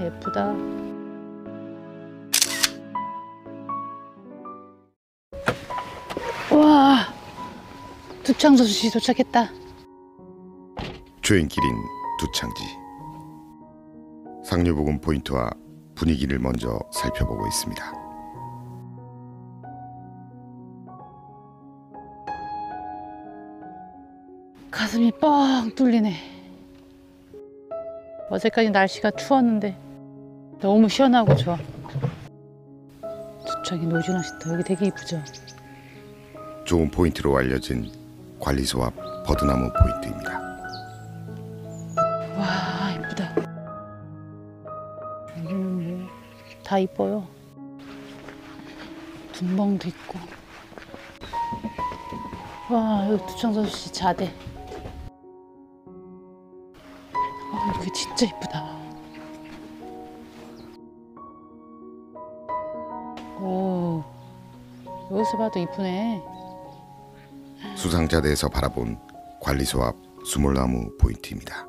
예쁘다. 와, 두창저수지 도착했다. 주행길인 두창지. 상류부근 포인트와 분위기를 먼저 살펴보고 있습니다. 가슴이 뻥 뚫리네. 어제까지 날씨가 추웠는데 너무 시원하고 좋아. 두창이 노지낚시터 여기 되게 이쁘죠? 좋은 포인트로 알려진 관리소 앞 버드나무 포인트입니다. 와, 이쁘다. 여기는 뭐 다 이뻐요. 둔벙도 있고. 와, 여기 두창저수지 자대. 여기 진짜 이쁘다. 오, 여기서 봐도 이쁘네. 수상자대에서 바라본 관리소 앞 수몰나무 포인트입니다.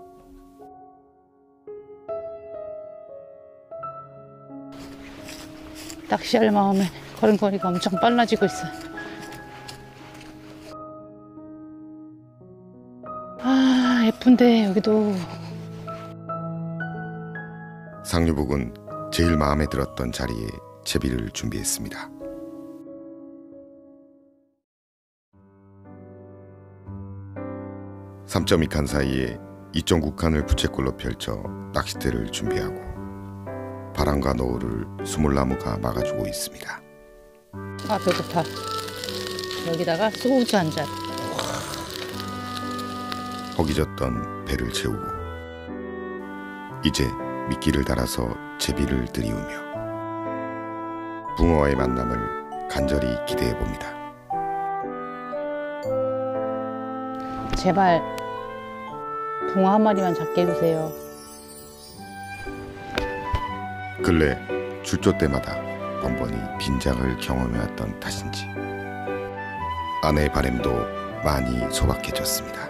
낚시할 마음에 걸음걸이가 엄청 빨라지고 있어요. 아, 예쁜데 여기도. 상류북은 제일 마음에 들었던 자리에 제비를 준비했습니다. (3.2칸) 사이에 2.9칸을 부채꼴로 펼쳐 낚싯대를 준비하고 바람과 노을을 수몰나무가 막아주고 있습니다. 아, 배고파. 여기다가 소주 한 잔. 허기졌던 배를 채우고 이제 미끼를 달아서 제비를 들이우며 붕어와의 만남을 간절히 기대해 봅니다. 제발 붕어 한 마리만 잡게 해주세요. 근래 출조 때마다 번번이 빈장을 경험해왔던 탓인지 아내의 바람도 많이 소박해졌습니다.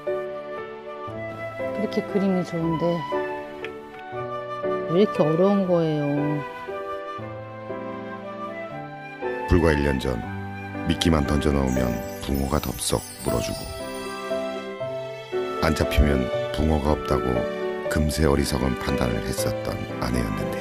이렇게 그림이 좋은데 왜 이렇게 어려운 거예요? 불과 1년 전 미끼만 던져 넣으면 붕어가 덥석 물어주고 안 잡히면 붕어가 없다고 금세 어리석은 판단을 했었던 아내였는데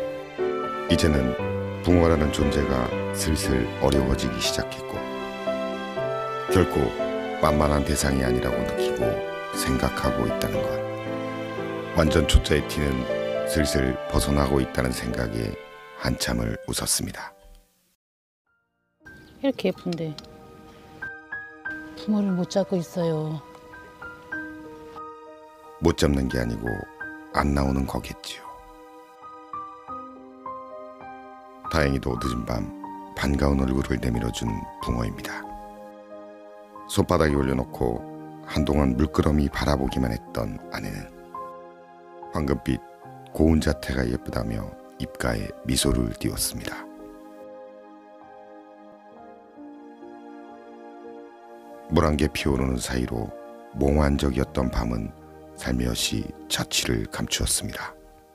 이제는 붕어라는 존재가 슬슬 어려워지기 시작했고 결코 만만한 대상이 아니라고 느끼고 생각하고 있다는 것. 완전 초짜의 티는 슬슬 벗어나고 있다는 생각에 한참을 웃었습니다. 이렇게 예쁜데 붕어를 못 잡고 있어요. 못 잡는 게 아니고 안 나오는 거겠지요. 다행히도 늦은 밤 반가운 얼굴을 내밀어준 붕어입니다. 손바닥에 올려놓고 한동안 물끄러미 바라보기만 했던 아내는 황금빛 고운 자태가 예쁘다며 입가에 미소를 띄웠습니다. 물안개 피어오르는 사이로 몽환적이었던 밤은 살며시 자취를 감추었습니다.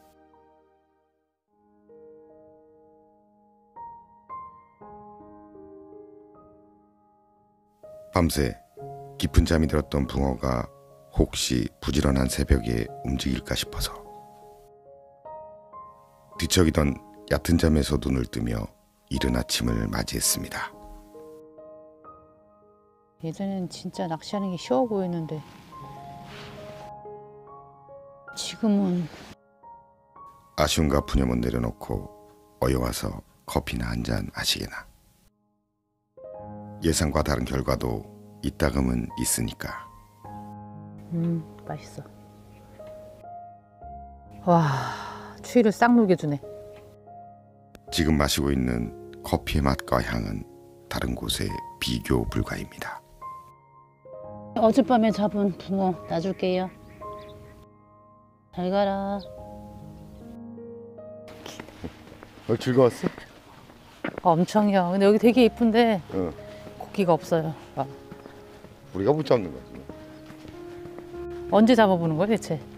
밤새 깊은 잠이 들었던 붕어가 혹시 부지런한 새벽에 움직일까 싶어서 뒤척이던 얕은 잠에서 눈을 뜨며 이른 아침을 맞이했습니다. 예전엔 진짜 낚시하는 게 쉬워 보였는데 지금은 아쉬움과 푸념은 내려놓고 어여와서 커피나 한잔 하시게나. 예상과 다른 결과도 이따금은 있으니까. 맛있어. 와, 추위를 싹 녹여주네. 지금 마시고 있는 커피의 맛과 향은 다른 곳에 비교 불가입니다. 어젯밤에 잡은 붕어 놔줄게요. 잘 가라. 즐거웠어? 엄청요. 근데 여기 되게 예쁜데 응. 고기가 없어요. 와. 우리가 못 잡는 거지. 언제 잡아보는 거야 대체?